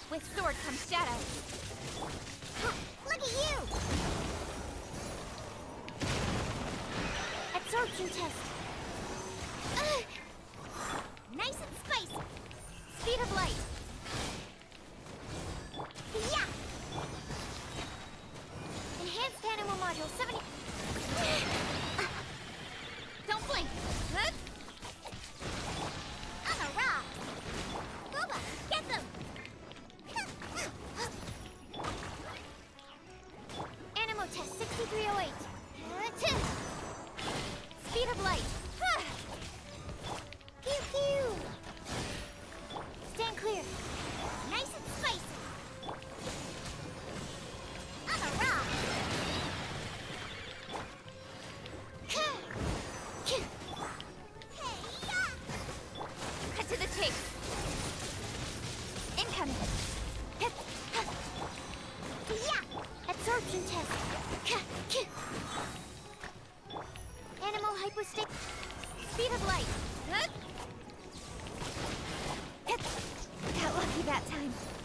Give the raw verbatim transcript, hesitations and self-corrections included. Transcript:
With sword comes shadow. Look at you! Absorption test. Ugh. Nice and spicy. Speed of light. Yeah! Enhanced animal module seventy. Don't blink. Huh? I'm a rock! Booba, get them! Animal test sixty-three oh eight. Uh, Speed of light. Pew pew! Stand clear. Nice and spicy! I'm a rock! Hey-ya! Cut to the chase. Incoming. Yeah! Absorption test. Animal hypostate. Speed of light. Got lucky that time.